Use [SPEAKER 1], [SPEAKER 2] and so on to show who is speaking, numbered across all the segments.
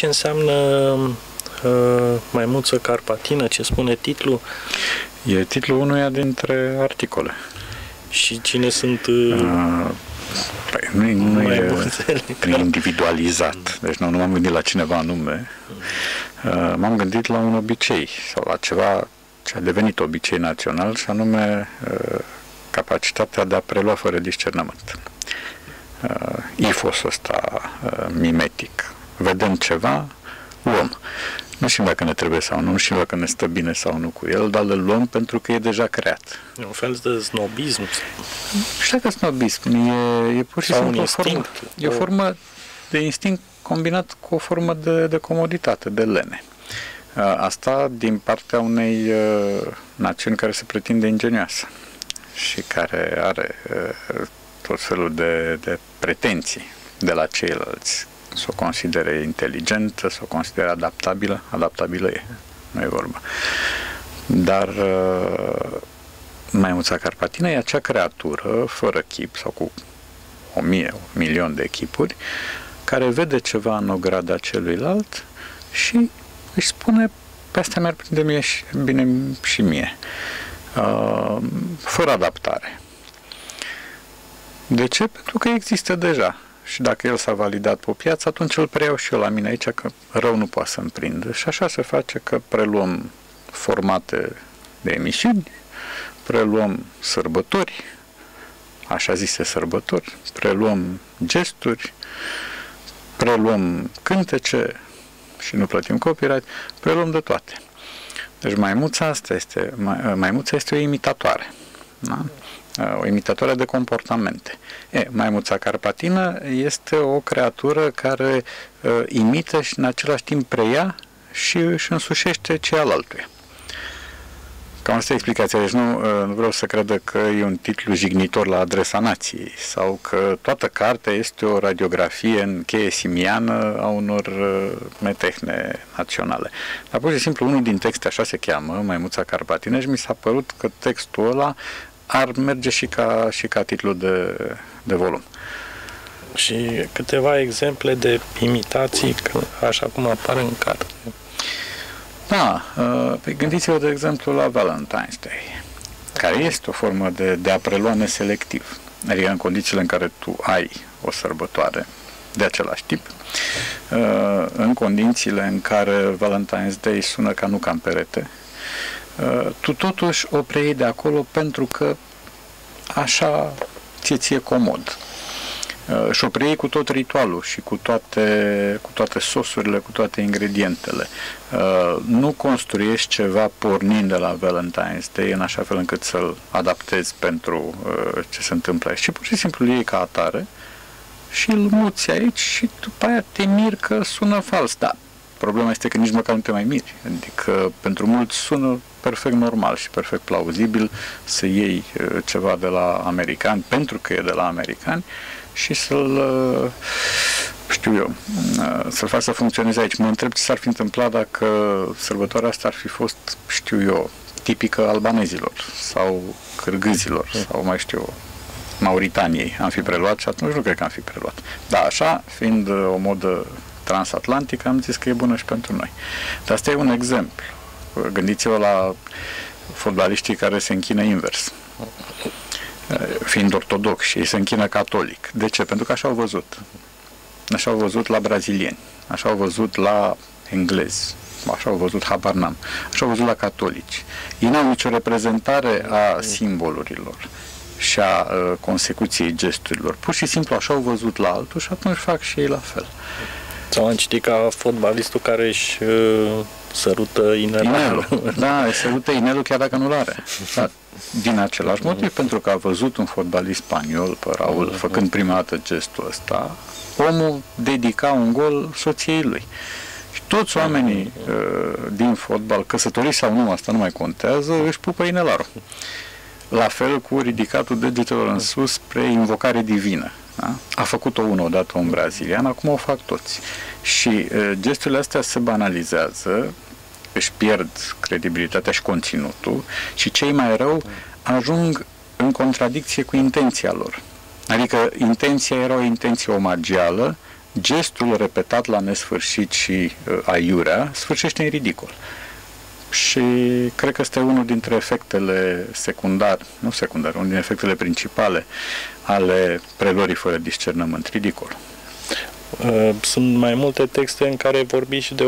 [SPEAKER 1] ce înseamnă maimuță carpatină, ce spune titlul?
[SPEAKER 2] E titlul unuia dintre articole.
[SPEAKER 1] Și cine sunt
[SPEAKER 2] Păi, nu e individualizat. Deci nu m-am gândit la cineva anume. M-am gândit la un obicei sau la ceva ce a devenit obicei național, și anume capacitatea de a prelua fără discernământ. Ifosul ăsta mimetic. Vedem ceva, luăm. Nu știm dacă ne trebuie sau nu știm dacă ne stă bine sau nu cu el, dar îl luăm pentru că e deja creat.
[SPEAKER 1] E un fel de snobism.
[SPEAKER 2] Nu știu dacă snobism, e pur și simplu o formă de instinct combinat cu o formă de comoditate, de lene. Asta din partea unei națiuni care se pretinde ingenioasă și care are tot felul de pretenții de la ceilalți. Să o considere inteligentă, să o considere adaptabilă e, nu e vorba. Dar maimuța carpatină e acea creatură fără chip sau cu 1.000.000 de chipuri, care vede ceva în ograda celuilalt și își spune: pe asta mi-ar prinde bine și mie, fără adaptare. De ce? Pentru că există deja. Și dacă el s-a validat pe piață, atunci îl preiau și eu la mine aici, că rău nu poate să-mi prindă. Și așa se face că preluăm formate de emisiuni, preluăm sărbători, așa zise sărbători, preluăm gesturi, preluăm cântece și nu plătim copyright, preluăm de toate. Deci maimuța este o imitatoare. Da? O imitatoare de comportamente. Maimuța carpatină este o creatură care imită și în același timp preia și își însușește cealaltuia. Cam asta e explicația. Deci nu vreau să credă că e un titlu jignitor la adresa nației sau că toată cartea este o radiografie în cheie simiană a unor metehne naționale. Dar pur și simplu unul din texte, așa se cheamă, Maimuța carpatină, și mi s-a părut că textul ăla ar merge și ca titlu de volum.
[SPEAKER 1] Și câteva exemple de imitații, așa cum apar în carte.
[SPEAKER 2] Da, gândiți-vă, de exemplu, la Valentine's Day, care este o formă de a prelua neselectiv. Adică în condițiile în care tu ai o sărbătoare de același tip, în condițiile în care Valentine's Day sună ca nuca în perete, tu totuși o preiei de acolo pentru că așa ție comod. Și o preiei cu tot ritualul și cu toate sosurile, cu toate ingredientele. Nu construiești ceva pornind de la Valentine's Day în așa fel încât să-l adaptezi pentru ce se întâmplă aici. Și pur și simplu iei ca atare și îl muți aici și după aia te miri că sună fals. Da, problema este că nici măcar nu te mai miri. Adică pentru mulți sună perfect normal și perfect plauzibil să iei ceva de la americani, pentru că e de la americani, și să-l faci să funcționeze aici. Mă întreb ce s-ar fi întâmplat dacă sărbătoarea asta ar fi fost, tipică albanezilor sau cârgâzilor sau mai Mauritaniei. Am fi preluat și atunci nu cred că am fi preluat. Dar așa, fiind o modă transatlantică, am zis că e bună și pentru noi. Dar asta e un exemplu. Gândiți-vă la fotbaliștii care se închină invers. Fiind ortodoxi, ei se închină catolic. De ce? Pentru că așa au văzut. Așa au văzut la brazilieni, așa au văzut la englezi, așa au văzut, habar n-am, așa au văzut la catolici. Ei n-au nicio reprezentare a simbolurilor și a consecuției gesturilor. Pur și simplu așa au văzut la altul și atunci fac și ei la fel.
[SPEAKER 1] Sau am citit ca fotbalistul care își sărută inelul.
[SPEAKER 2] Da, își sărută inelul chiar dacă nu-l are. Da. Din același motiv, pentru că a văzut un fotbalist spaniol, pe Raul, făcând prima dată gestul ăsta, omul dedica un gol soției lui. Și toți oamenii din fotbal, căsătoriți sau nu, asta nu mai contează, își pupă inelarul. La fel cu ridicatul degetelor în sus spre invocare divină. Da? A făcut-o odată un brazilian, acum o fac toți. Și gesturile astea se banalizează, își pierd credibilitatea și conținutul și cei mai rău ajung în contradicție cu intenția lor. Adică intenția era o intenție omagială, gestul repetat la nesfârșit și aiurea sfârșește în ridicol. Și cred că este unul dintre efectele unul din efectele principale ale preluării fără discernământ, ridicol.
[SPEAKER 1] Sunt mai multe texte în care vorbiți și de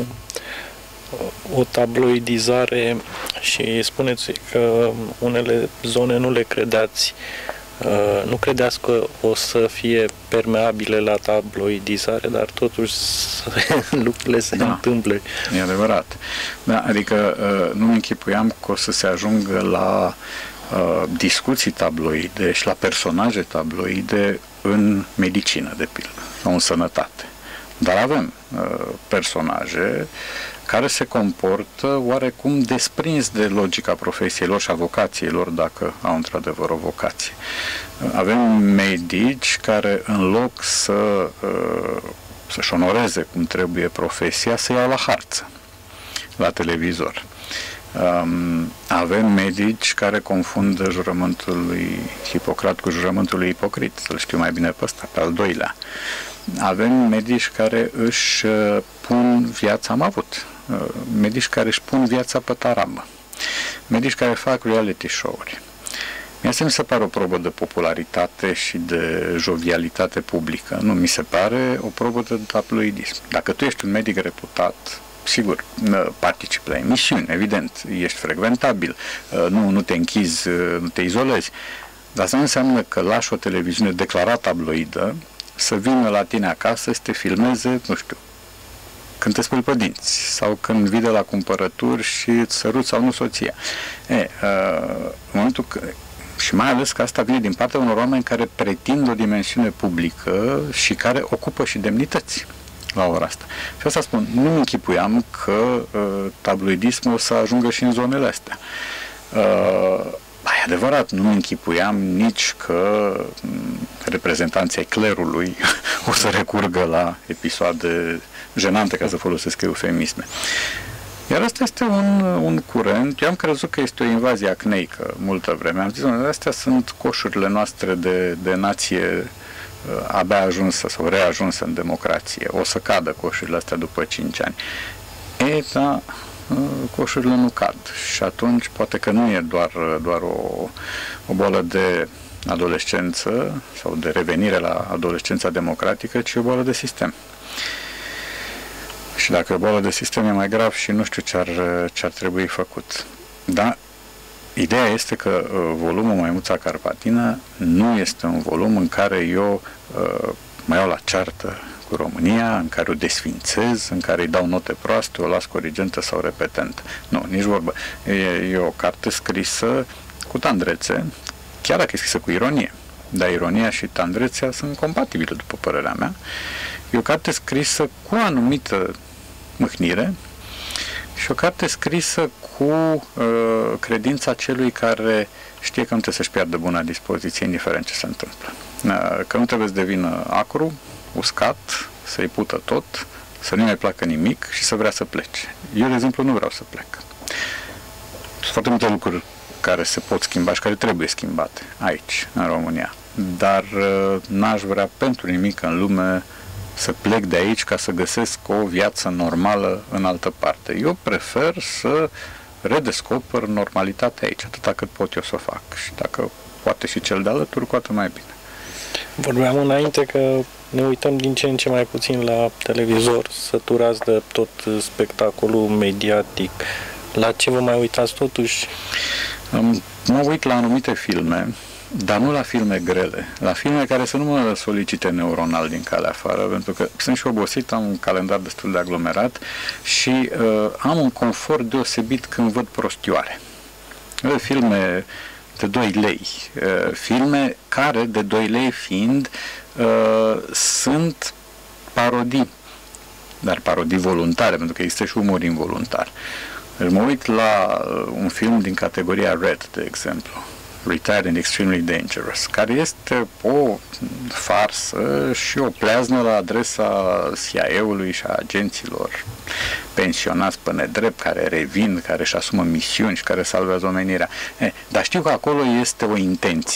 [SPEAKER 1] o tabloidizare și spuneți că unele zone nu le credeați. Nu credeați că o să fie permeabile la tabloidizare, dar totuși lucrurile se întâmplă.
[SPEAKER 2] E adevărat. Da, adică nu-mi închipuiam că o să se ajungă la discuții tabloide și la personaje tabloide în medicină, de pildă, sau în sănătate. Dar avem personaje care se comportă oarecum desprins de logica profesiei lor și a vocației lor, dacă au într-adevăr o vocație. Avem medici care, în loc să-și onoreze cum trebuie profesia, se iau la harță, la televizor. Avem medici care confundă jurământul lui Hipocrat cu jurământul lui Ipocrit, să-l știu mai bine pe ăsta, pe al doilea. Avem medici care își pun viața, am avut medici care își pun viața pe tarabă, medici care fac reality show-uri. Asta mi se pare o probă de popularitate și de jovialitate publică. Nu mi se pare o probă de tabloidism. Dacă tu ești un medic reputat, sigur, participi la emisiuni, evident, ești frecventabil, nu te închizi, nu te izolezi. Dar asta nu înseamnă că lași o televiziune declarat tabloidă să vină la tine acasă să te filmeze, nu știu, când te speli pe dinți sau când vii de la cumpărături și îți săruți sau nu soția. În momentul că, și mai ales că asta vine din partea unor oameni care pretind o dimensiune publică și care ocupă și demnități la ora asta. Și asta spun, nu închipuiam că tabloidismul o să ajungă și în zonele astea. E adevărat, nu închipuiam nici că reprezentanții clerului o să recurgă la episoade jenante, ca să folosesc eufemisme. Iar asta este un curent. Eu am crezut că este o invazie acneică multă vreme. Am zis, astea sunt coșurile noastre de nație abia ajunsă sau reajunsă în democrație. O să cadă coșurile astea după 5 ani. Da, coșurile nu cad. Și atunci poate că nu e doar o boală de adolescență sau de revenire la adolescența democratică, ci o boală de sistem. Și dacă e o boală de sistem e mai grav și nu știu ce ar trebui făcut. Dar ideea este că volumul Maimuța Carpatină nu este un volum în care eu mă iau la ceartă cu România, în care o desfințez, în care îi dau note proaste, o las corigentă sau repetentă. Nu, nici vorbă. E o carte scrisă cu tandrețe, chiar dacă e scrisă cu ironie. Dar ironia și tandrețea sunt compatibile, după părerea mea. E o carte scrisă cu o anumită mâhnire și o carte scrisă cu credința celui care știe că nu trebuie să-și piardă buna dispoziție, indiferent ce se întâmplă. Că nu trebuie să devină acru, uscat, să-i pută tot, să nu mai placă nimic și să vrea să plece. Eu, de exemplu, nu vreau să plec. Sunt foarte multe lucruri care se pot schimba și care trebuie schimbate aici, în România. Dar n-aș vrea pentru nimic în lume să plec de aici ca să găsesc o viață normală în altă parte. Eu prefer să redescoper normalitatea aici, atâta cât pot eu să o fac. Și dacă poate și cel de alături, cu atât mai bine.
[SPEAKER 1] Vorbeam înainte că ne uităm din ce în ce mai puțin la televizor, săturați de tot spectacolul mediatic. La ce vă mai uitați totuși?
[SPEAKER 2] Mă uit la anumite filme, dar nu la filme grele, la filme care să nu mă solicite neuronal din calea afară, pentru că sunt și obosit, am un calendar destul de aglomerat și am un confort deosebit când văd prostioare. Filme de 2 lei, filme care, de 2 lei fiind, sunt parodii, dar parodii voluntare, pentru că există și umor involuntar. Deci mă uit la un film din categoria Red, de exemplu, Retired and Extremely Dangerous, care este o farsă și o pleaznă la adresa CIA-ului și a agenților pensionați pe nedrept, care revin, care își asumă misiuni și care salvează omenirea. Dar știu că acolo este o intenție.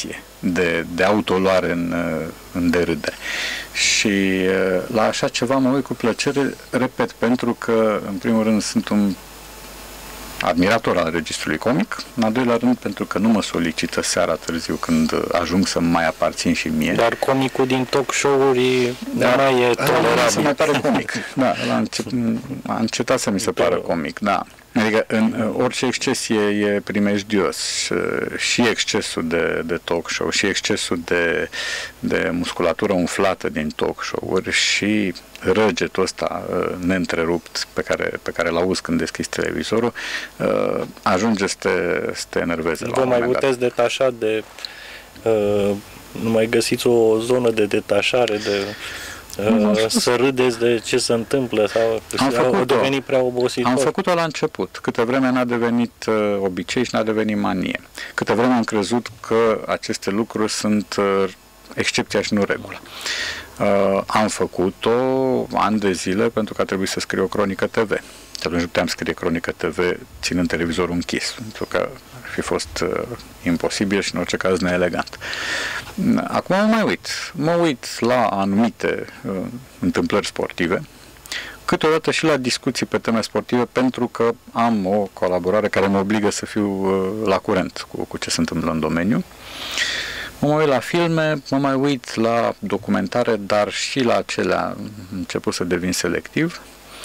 [SPEAKER 2] de autoluare în derâdere. Și la așa ceva mă uit cu plăcere, repet, pentru că, în primul rând, sunt un admirator al registrului comic, în al doilea rând pentru că nu mă solicită seara târziu când ajung să mai aparțin și mie.
[SPEAKER 1] Dar comicul din talk show-uri mai e tolerabil.
[SPEAKER 2] Se mai pare comic. Da, a încetat să mi se pară comic, da. Adică în orice exces e primejdios, și excesul de talk show, și excesul de musculatură umflată din talk show-uri, și răgetul ăsta neîntrerupt pe care îl auzi când deschizi televizorul, ajunge să te enerveze.
[SPEAKER 1] Vă mai puteți detașa de... nu mai găsiți o zonă de detașare, să râdeți de ce se întâmplă sau a devenit prea obositor?
[SPEAKER 2] Am făcut-o la început. Câte vreme n-a devenit obicei și n-a devenit manie. Câte vreme am crezut că aceste lucruri sunt excepția și nu regula. Am făcut-o ani de zile pentru că a trebuit să scriu o cronică TV. Și atunci puteam scrie cronică TV ținând televizorul închis, pentru că ar fi fost imposibil și în orice caz neelegant. Acum mă uit la anumite întâmplări sportive, câteodată și la discuții pe teme sportive, pentru că am o colaborare care mă obligă să fiu la curent cu ce se întâmplă în domeniu. Mă mai uit la filme, mă mai uit la documentare, dar și la acelea am început să devin selectiv.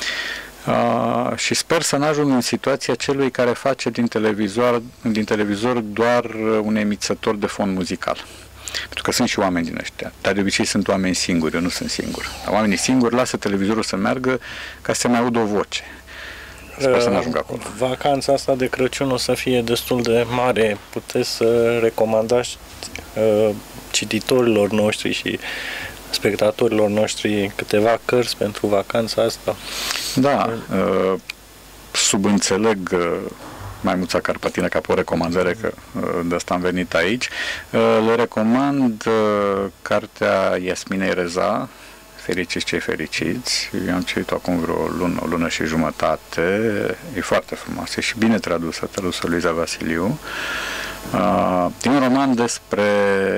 [SPEAKER 2] Și sper să n-ajung în situația celui care face din televizor doar un emițător de fond muzical. Pentru că sunt și oameni din ăștia, dar de obicei sunt oameni singuri, eu nu sunt singur. Oamenii singuri lasă televizorul să meargă ca să se mai audă o voce. Sper să n-ajung acolo.
[SPEAKER 1] Vacanța asta de Crăciun o să fie destul de mare. Puteți să recomandați cititorilor noștri și spectatorilor noștri câteva cărți pentru vacanța asta?
[SPEAKER 2] Da, subînțeleg Maimuța Carpatină ca pe o recomandare, că de asta am venit aici. Le recomand cartea Iasminei Reza, Fericiți cei fericiți. Eu am citit-o acum vreo o lună și jumătate. E foarte frumoasă, e și bine tradusă Luiza Vasiliu. E un roman despre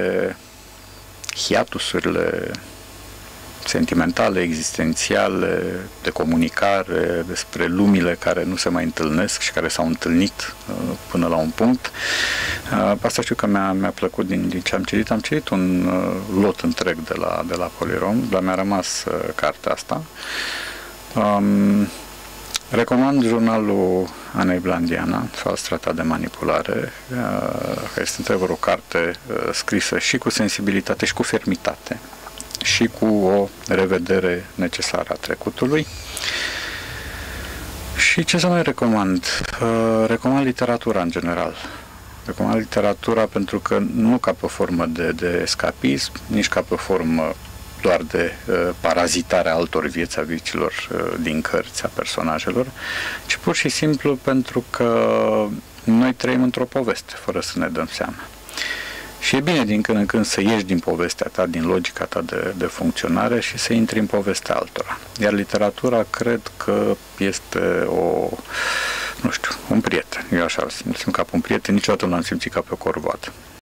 [SPEAKER 2] hiatusurile sentimentale, existențiale, de comunicare, despre lumile care nu se mai întâlnesc și care s-au întâlnit până la un punct. Asta știu că mi-a plăcut din ce am citit. Am citit un lot întreg de la Polirom, dar mi-a rămas cartea asta. Recomand jurnalul Anei Blandiana, Fals tratat de manipulare, care este într-adevăr o carte scrisă și cu sensibilitate și cu fermitate și cu o revedere necesară a trecutului. Și ce să mai recomand? Recomand literatura în general. Recomand literatura pentru că nu ca pe o formă de escapism, nici ca pe o formă doar de parazitarea altor vieți a vieților din cărți, a personajelor, ci pur și simplu pentru că noi trăim într-o poveste, fără să ne dăm seama. Și e bine din când în când să ieși din povestea ta, din logica ta de funcționare și să intri în povestea altora. Iar literatura cred că este un prieten. Eu așa îl simt ca pe un prieten, niciodată nu l-am simțit ca pe o corvoadă.